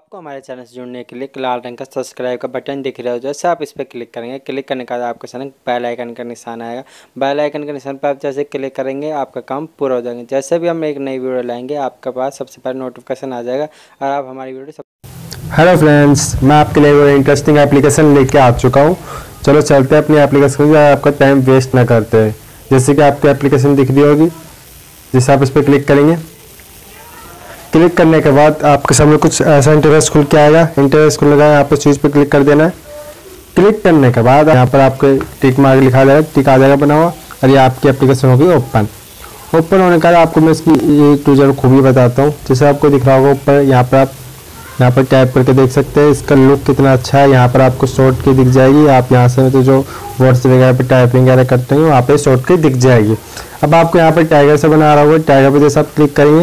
आपको हमारे चैनल से जुड़ने के लिए लाल रंग का सब्सक्राइब का बटन दिख रहा है। जैसे आप इस पर क्लिक करेंगे, क्लिक करने के बाद आपके सामने बेल आइकन का निशान आएगा। बेल आइकन के निशान पर आप जैसे क्लिक करेंगे आपका काम पूरा हो जाएगा। जैसे भी हम एक नई वीडियो लाएंगे आपके पास सबसे पहले नोटिफिकेशन आ जाएगा और आप हमारी वीडियो हेलो फ्रेंड्स, मैं आपके लिए वो इंटरेस्टिंग एप्लीकेशन लेके आ चुका हूँ। चलो चलते हैं अपनी एप्लीकेशन से, आपका टाइम वेस्ट ना करते हैं। जैसे कि आपकी एप्लीकेशन दिख रही होगी, जैसे आप इस पर क्लिक करेंगे, क्लिक करने के बाद आपके सामने कुछ ऐसा इंटरफेस खुल के आएगा। इंटरफेस खुल लगा, यहाँ पर चीज़ पर क्लिक कर देना है। क्लिक करने के बाद यहाँ पर आपके टिक मार्क लिखा जाएगा, टिक आ जाएगा बना हुआ, और ये आपकी एप्लीकेशन होगी ओपन। ओपन होने के बाद आपको मैं इसकी एक टू जेड खूबी बताता हूँ। जैसे आपको दिख रहा होगा ऊपर, यहाँ पर टाइप करके देख सकते हैं इसका लुक कितना अच्छा है। यहाँ पर आपको शॉर्ट की दिख जाएगी। आप यहाँ से तो जो वर्ड्स वगैरह पे टाइपिंग वगैरह करते हैं वहाँ पे शॉर्ट की दिख जाएगी। अब आपको यहाँ पर टाइगर से बना रहा होगा, टाइगर पे जैसे आप क्लिक करेंगे,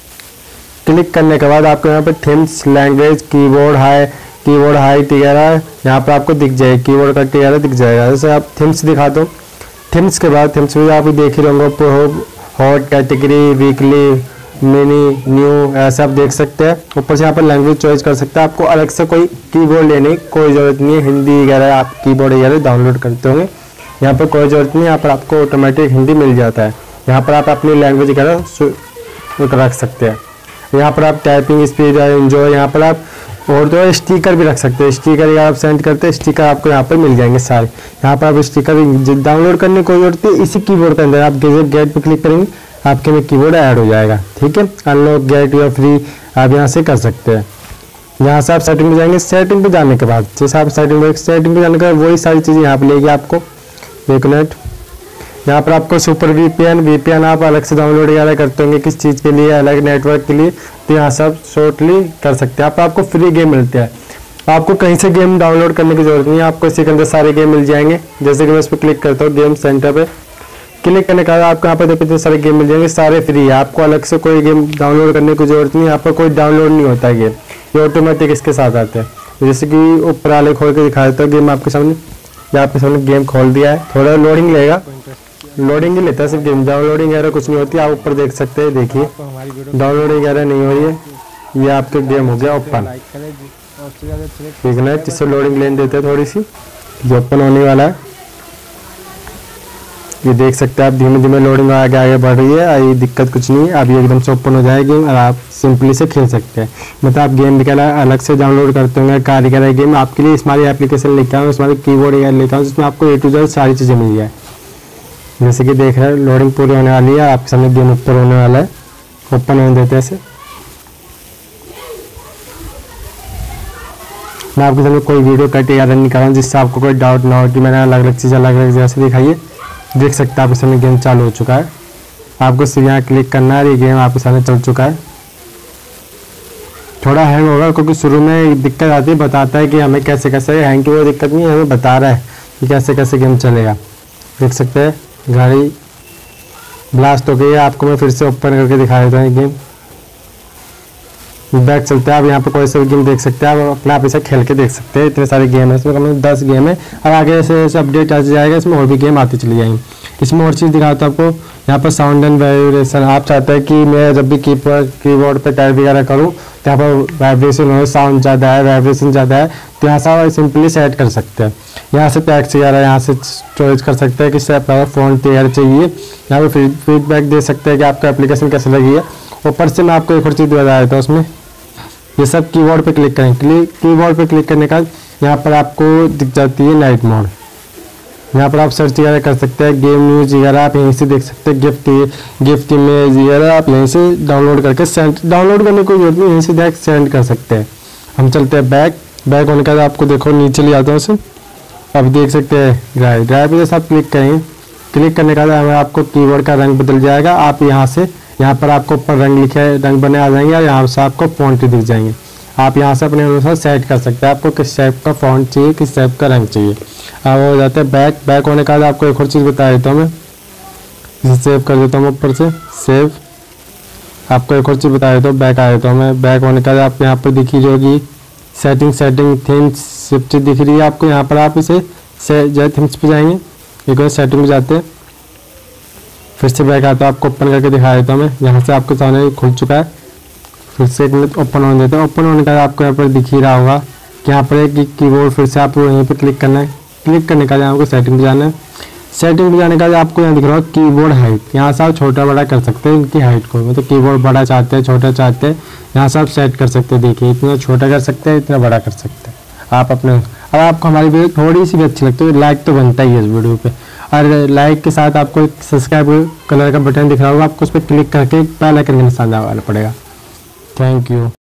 क्लिक करने के बाद आपको यहाँ पर थीम्स, लैंग्वेज, कीबोर्ड हाइट वगैरह यहाँ पर आपको दिख जाएगी। कीबोर्ड का वगैरह दिख जाएगा। जैसे आप थीम्स दिखा दो, थीम्स के बाद थीम्स भी आप देख ही होंगे, hot, category, weekly, mini, new, ऐसा आप देख सकते हैं। ऊपर से यहाँ पर लैंग्वेज चॉइस कर सकते हैं। आपको अलग से कोई कीबोर्ड लेने की कोई ज़रूरत नहीं है। हिंदी वगैरह आप कीबोर्ड वगैरह डाउनलोड करते होंगे, यहाँ पर कोई ज़रूरत नहीं है। यहाँ पर आपको ऑटोमेटिक हिंदी मिल जाता है। यहाँ पर आप अपनी लैंग्वेज वगैरह रख सकते हैं। यहाँ पर आप टाइपिंग स्पीड, एंजॉय, यहाँ पर आप और तो स्टिकर भी रख सकते हैं। स्टिकर या आप सेंड करते हैं, स्टिकर आपको यहाँ पर मिल जाएंगे सारे। यहाँ पर आप स्टिकर डाउनलोड करने की कोई जरूरत नहीं। इसी कीबोर्ड के अंदर आप गेट पर क्लिक करेंगे, आपके में कीबोर्ड ऐड हो जाएगा। ठीक है, अनलॉक, गेट या फ्री आप यहाँ से कर सकते हैं। यहाँ से आप सेटिंग पे जाएंगे। सेटिंग पे जाने के बाद जैसे आप सेटिंग पे जाने के बाद वही सारी चीज़ें यहाँ पे लेगी आपको। एक मिनट, यहाँ पर आपको सुपर वीपीएन आप अलग से डाउनलोड वगैरह करते होंगे किस चीज़ के लिए, अलग नेटवर्क के लिए, तो यहाँ से आप शॉर्टली कर सकते हैं। आपको फ्री गेम मिलते हैं। आपको कहीं से गेम डाउनलोड करने की जरूरत नहीं है, आपको इसी के अंदर सारे गेम मिल जाएंगे। जैसे कि मैं इस पर क्लिक करता हूँ, गेम सेंटर पे क्लिक करने के बाद आपको यहाँ पर देखो इतने सारे गेम मिल जाएंगे, सारे फ्री है। आपको अलग से कोई गेम डाउनलोड करने की जरूरत नहीं है। यहाँ पर कोई डाउनलोड नहीं होता है गेम, ये ऑटोमेटिक इसके साथ आते हैं। जैसे कि ऊपर वाले खोल के दिखा देता हूँ गेम आपके सामने। यहाँ आपके सामने गेम खोल दिया है, थोड़ा लोडिंग लेगा, लोडिंग ही लेता है सिर्फ गेम, डाउनलोडिंग वगैरह कुछ नहीं होती। आप ऊपर देख सकते हैं, देखिए डाउनलोडिंग वगैरह नहीं हो रही है। ये आपके गेम हो गया ओपन। ठीक है, जिससे लोडिंग लेने देते हैं थोड़ी सी, जो ओपन होने वाला है। ये देख सकते हैं आप, धीमे धीमे लोडिंग आगे बढ़ रही है। ये दिक्कत कुछ नहीं है, अभी एकदम से ओपन हो जाएगी और आप सिंपली से खेल सकते हैं। मतलब आप गेम वगैरह अलग से डाउनलोड करते होंगे, कार वगैरह गेम, आपके लिए स्मार्ट एप्लीकेशन लेके आऊँ, स्मार्ट कीबोर्ड वगैरह लेता हूँ, जिसमें आपको ए टू जेड सारी चीज़ें मिल जाए। जैसे कि देख रहे हैं लोडिंग पूरी होने वाली है, आपके सामने गेम ऊपर होने वाला है। ओपन होने देते हैं इसे। मैं आपके सामने कोई वीडियो कट या रन नहीं कर रहा हूँ, जिससे आपको कोई डाउट ना हो कि मैंने अलग अलग चीज़ अलग अलग जैसे दिखाई है। देख सकते हैं आपके सामने गेम चालू हो चुका है। आपको सिर्फ यहाँ क्लिक करना है, ये गेम आपके सामने चल चुका है। थोड़ा हैंग होगा क्योंकि शुरू में दिक्कत आती है, बताता है कि हमें कैसे कैसे, हैंग की वो दिक्कत नहीं है, हमें बता रहा है कि कैसे कैसे गेम चलेगा। देख सकते हैं गाड़ी ब्लास्ट हो गई है। आपको मैं फिर से ओपन करके दिखा देता हूँ गेम। बैक चलते हैं, आप यहाँ पर कोई सा भी गेम देख सकते हैं। आप अपना आप इसे खेल के देख सकते हैं। इतने सारे गेम है इसमें, कम 10 गेम है और आगे ऐसे अपडेट आ जाएगा, इसमें और भी गेम आती चली जाएंगी। इसमें और चीज़ दिखाता हूँ आपको। यहाँ पर साउंड एंड वाइब्रेशन, आप चाहते हैं कि मैं जब भी कीबोर्ड पर टाइप वगैरह करूँ तो यहाँ पर वाइब्रेशन हो, साउंड ज़्यादा है, वाइब्रेशन ज़्यादा है, तो यहाँ से सिंपली सेट कर सकते हैं। यहाँ से टैक्स वगैरह यहाँ से चॉइस कर सकते हैं कि फ़ोन वगैरह चाहिए। यहाँ पर फीडबैक दे सकते हैं कि आपको एप्लीकेशन कैसे लगी है। ऊपर से मैं आपको एक और चीज़ बता देता हूँ, उसमें ये सब कीबोर्ड पे क्लिक करें। कीबोर्ड पे क्लिक करने का यहाँ पर आपको दिख जाती है नाइट मोड। यहाँ पर आप सर्च वगैरह कर सकते हैं, गेम न्यूज़ वगैरह आप यहीं से देख सकते हैं। गिफ्ट इमेज वगैरह आप यहीं से डाउनलोड करके डाउनलोड करने की जरूरत नहीं, यहीं से डायरेक्ट सेंड कर सकते हैं। हम चलते हैं बैक होने के बाद आपको देखो नीचे ले आता हूँ उसे। अब देख सकते हैं ड्राइव पे जैसे आप क्लिक करेंगे, क्लिक करने के बाद आपको कीबोर्ड का रंग बदल जाएगा। आप यहाँ पर आपको ऊपर रंग लिखे रंग बने आ जाएंगे और यहाँ से आपको फॉन्ट दिख जाएंगे। आप यहाँ से अपने अनुसार सेट कर सकते हैं, आपको किस टाइप का फॉन्ट चाहिए, किस टाइप का रंग चाहिए। अब हो जाता है बैक होने के बाद आपको एक और चीज़ बता देता हूँ मैं, इसे सेव कर देता हूँ ऊपर से सेव। आपको एक और चीज़ बता देता हूँ, बैक आ देता हूँ मैं। बैक होने के बाद आपको यहाँ पर दिख रही होगी सेटिंग थीम्स सब चीज़ दिख रही है आपको। यहाँ पर आप इसे जो थीम्स पे जाएंगे, एक बार सेटिंग में जाते हैं, फिर से बैक आता है, आपको ओपन करके दिखा देता हूँ मैं। यहाँ से आपके सामने खुल चुका है। फिर से ओपन होने देते हैं। ओपन होने के बाद आपको यहाँ पर दिख ही रहा होगा कि यहाँ पर एक कीबोर्ड, फिर से आपको यहीं पर क्लिक करना है। क्लिक करने का आपको सेटिंग पे जाना है। सेटिंग पे जाने का आपको यहाँ दिख रहा होगा कीबोर्ड हाइट, यहाँ से आप छोटा बड़ा कर सकते हैं इनकी हाइट को, मतलब कीबोर्ड बड़ा चाहते हैं छोटा चाहते हैं, यहाँ से आप सेट कर सकते हैं। देखिए इतना छोटा कर सकते हैं, इतना बड़ा कर सकते हैं आप अपने। अगर आपको हमारी वीडियो थोड़ी सी भी अच्छी लगती है तो लाइक तो बनता ही है इस वीडियो पे, और लाइक के साथ आपको एक सब्सक्राइब कलर का बटन दिख रहा होगा, आपको उस पर क्लिक करके बेल आइकन का निशान दबाना पड़ेगा। Thank you.